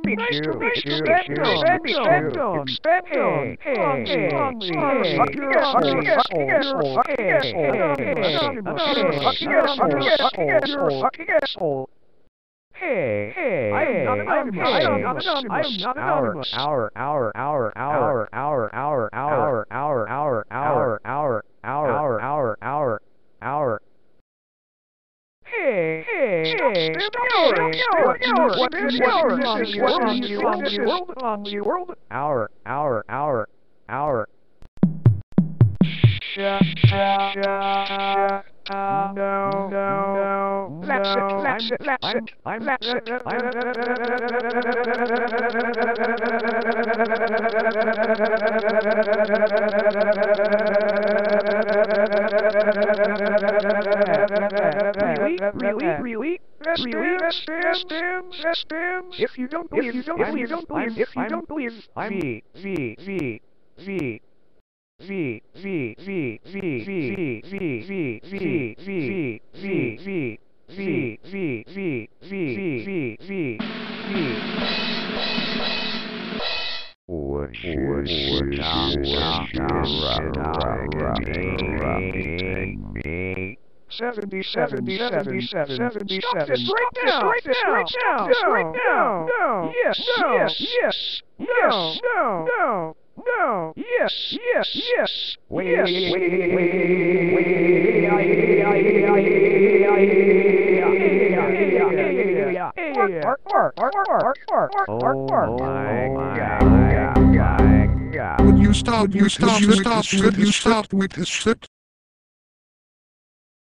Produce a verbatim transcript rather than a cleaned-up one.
meet you. Nice to meet you. Expect on. Expect on. Hey, hey, Hey, hey, I am not anonymous. I am not anonymous. I am not anonymous. Hour, hour, hour, hour, hour, hour, hour, hour, hour, hour, hour, hour, hour, hour, hour. Hey, hey, hey, what is hour? This is what on you, on you, world, on you, world. Hour, hour, hour, hour. Shut, shut, shut. Uh, no, no, no, that's it, that's it, that's it, I'm, that's it, I'm, really, really, really, if you don't believe, if you don't believe, if you don't believe, if you don't believe, I'm V, V, V, V. V V V V V V V V V V V V V V V V V V. Seventy, seventy, seventy, seventy, seventy, seven. Right now, right now, right now, right now. No, yes, yes, yes, no, no, no. No. Yes. Yes. Yes. Wait. Yes. Wait. Wait. Wait. Oh my God. Would you start? You start. You start. Would you start with his shit?